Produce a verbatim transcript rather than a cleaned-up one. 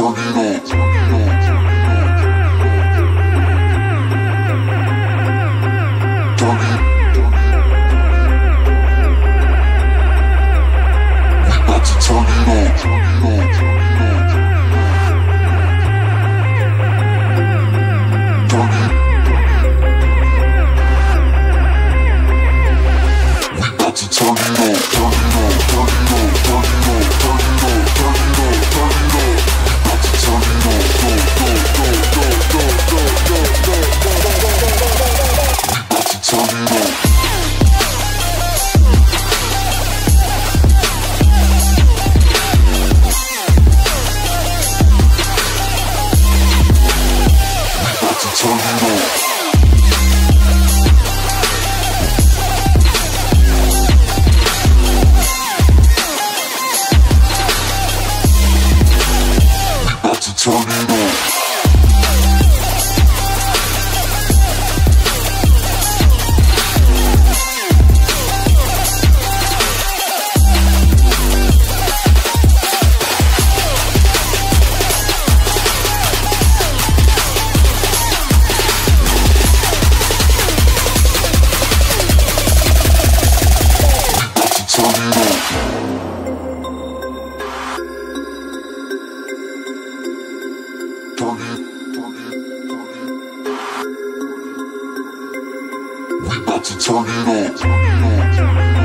turn it up. Turn it. We about to turn it up. Turn it. We about to turn it up. Turn it up. Turn it up. Turn it up. Turn it up. Turn it up. Turn it up. We about to turn it up. Go, go, go, go, go, go, go, go, go, go, go, go. We about to turn it up. Turn it up. We about to turn it up. Turn it, turn it, turn it. We about to turn it up.